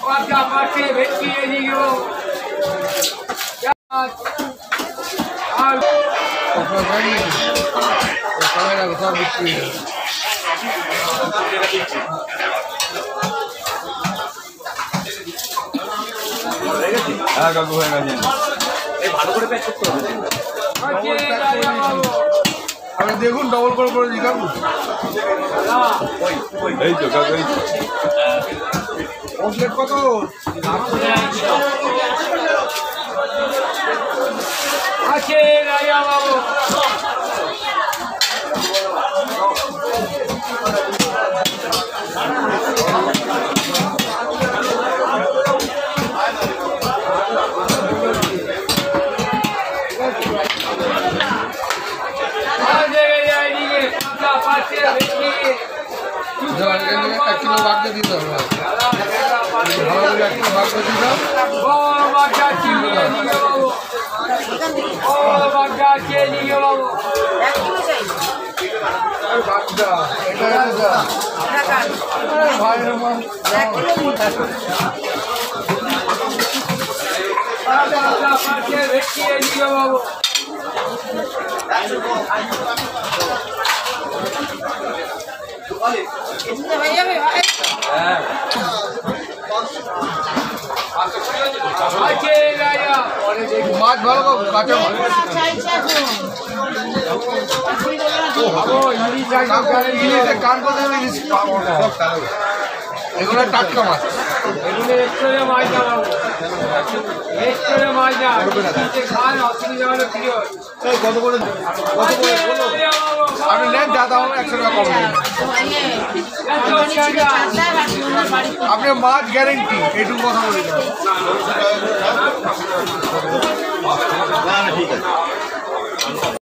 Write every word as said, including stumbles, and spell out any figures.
বাচ্চা পাচ্ছে ভেটকি এদিকে আর সব বিক্রি হ্যাঁ কাকু হয়ে গেছে এই ভালো করে প্যাক করতে হবে আপনি দেখুন ডবল করে করে দিই কাকু এই তো কাকু এই তো কমপ্লিট কত আছে রাজা বাবু এক কিলো বাড়তে দিতে হবে ভালো এক কিলো ভাগ করে দিতে বাবু মাছ ভালো কাঁচা কান কথা এগুলো টাটকা মাছ এগুলো এক্সট্রা মাছ না বাবু এক্সট্রা মাছ না খান অসুবিধা হলে ফ্রি হয় কত করে আপনি নেন দাদা আমার একশো টাকা কম আপনি মাছ গ্যারেন্টি এইটুকু কথা বলে ঠিক আছে